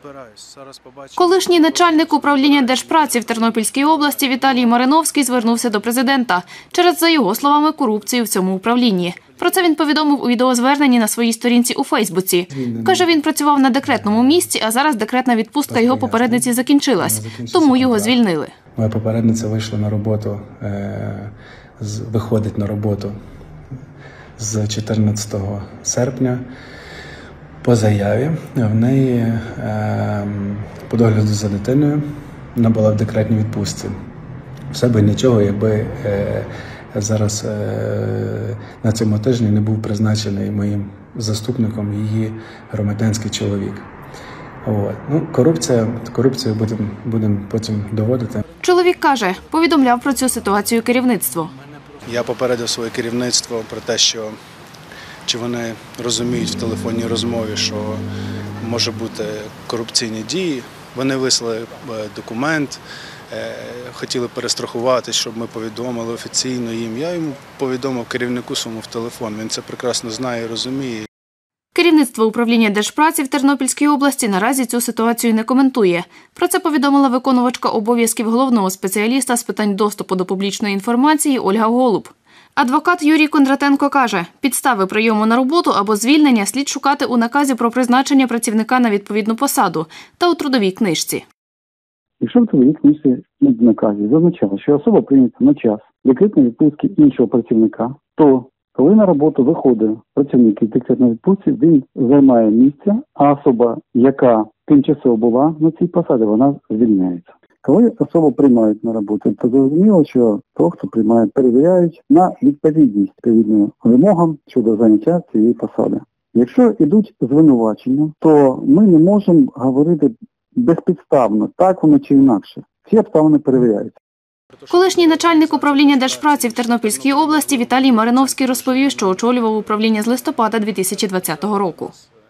Колишній начальник управління Держпраці в Тернопільській області Віталій Мариновський звернувся до президента через, за його словами, корупцію в цьому управлінні. Про це він повідомив у відеозверненні на своїй сторінці у Фейсбуці. Каже, він працював на декретному місці, а зараз декретна відпустка його попередниці закінчилась, тому його звільнили. Моя попередниця вийшла на роботу, виходить на роботу з 14 серпня. По заяві в неї по догляду за дитиною, вона була в декретній відпустці. Все би нічого, якби зараз на цьому тижні не був призначений моїм заступником її громадянський чоловік. Корупцію будемо потім доводити. Чоловік каже, повідомляв про цю ситуацію керівництво. Я попередив своє керівництво про те, що чи вони розуміють в телефонній розмові, що може бути корупційні дії. Вони вислали документ, хотіли перестрахуватись, щоб ми повідомили офіційно їм. Я йому повідомив керівнику своєму в телефон, він це прекрасно знає і розуміє. Керівництво управління Держпраці в Тернопільській області наразі цю ситуацію не коментує. Про це повідомила виконувачка обов'язків головного спеціаліста з питань доступу до публічної інформації Ольга Голуб. Адвокат Юрій Кондратенко каже, підстави прийому на роботу або звільнення слід шукати у наказі про призначення працівника на відповідну посаду та у трудовій книжці. Якщо в трудовій книжці в наказі зазначало, що особа прийнята на час декретної відпустки іншого працівника, то коли на роботу виходить працівник із декретної відпустки, він займає місце, а особа, яка тимчасово була на цій посаді, вона звільняється. Коли особу приймають на роботу, то зрозуміло, що того, хто приймає, перевіряють на відповідність відповідним вимогам щодо заняття цієї посади. Якщо йдуть звинувачення, то ми не можемо говорити безпідставно, так воно чи інакше. Всі обставини перевіряються. Колишній начальник управління Держпраці в Тернопільській області Віталій Мариновський розповів, що очолював управління з листопада 2020 року.